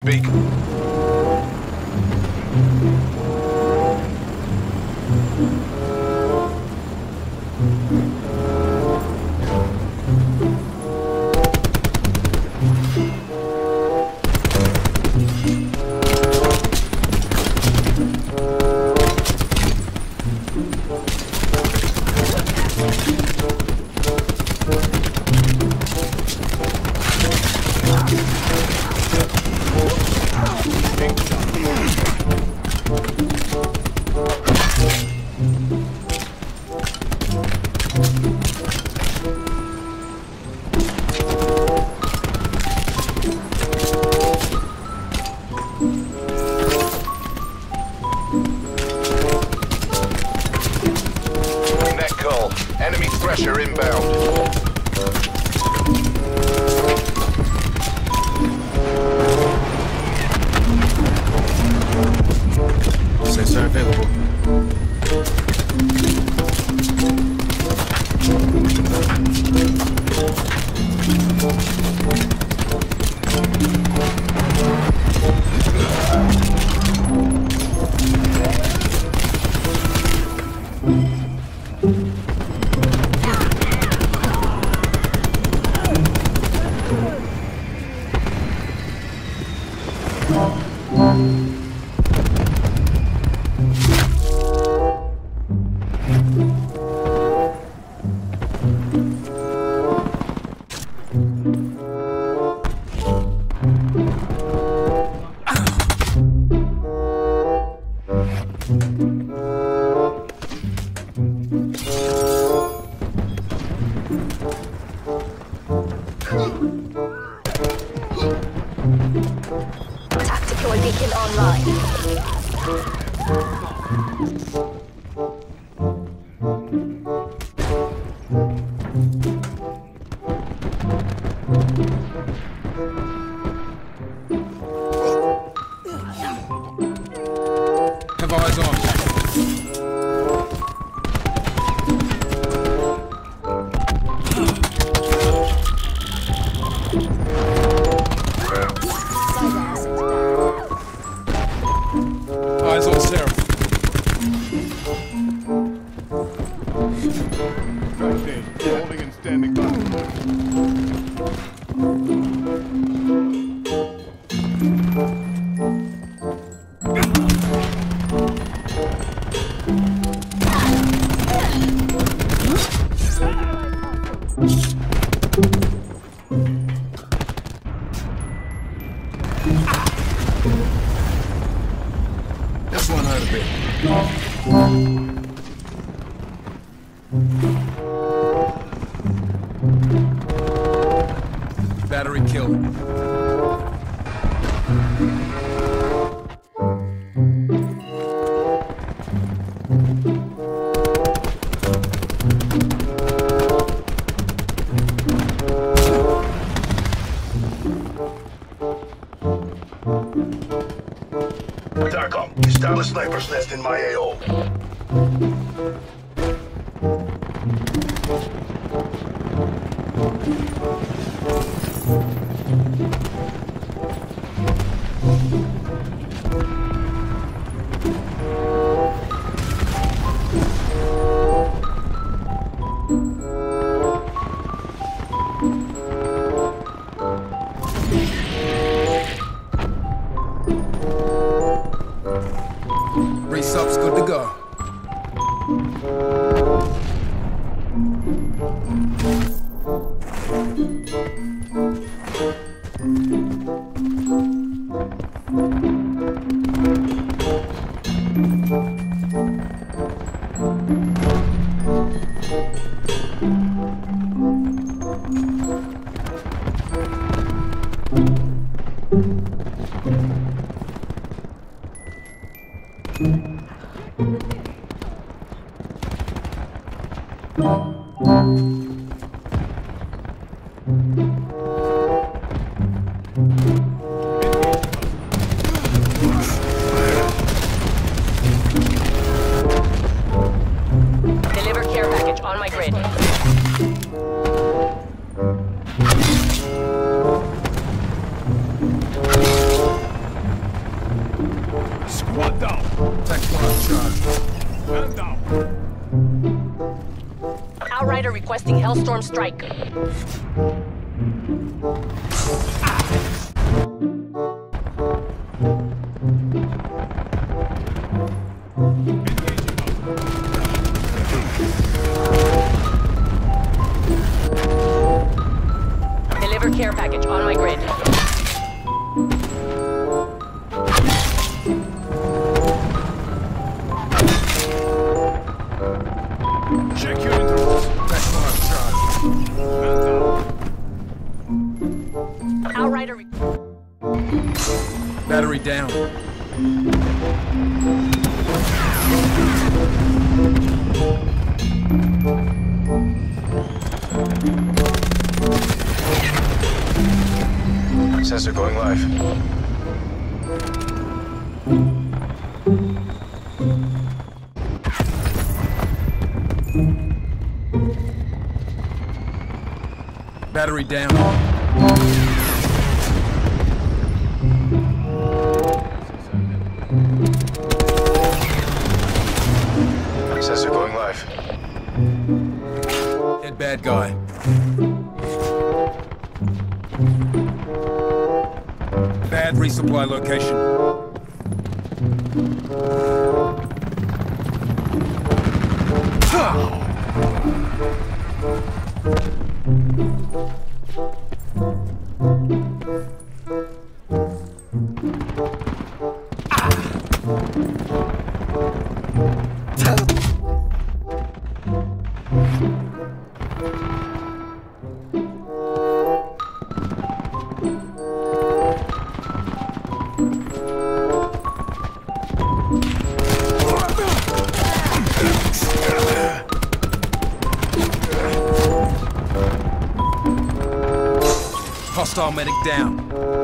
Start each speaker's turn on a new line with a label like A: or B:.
A: beacon. Enemy thresher inbound.
B: Sensor available.
C: Tactical beacon online.
B: Have eyes on. Eyes on Sarah.
D: Striketeams, holding and standing by.
B: This one hurt a bit. Battery killed.
E: Darko, establish sniper's nest in my AO.
B: Resub's good to go.
C: Deliver care package on my grid. Outrider requesting Hellstorm strike. Deliver care package on my grid.
B: Check your intervals. That's my charge.
C: Outrider
B: Battery down.
E: Sensor going live.
B: Battery down.
E: Sensor going live.
B: Hit bad guy. Bad resupply location. Hostile medic down.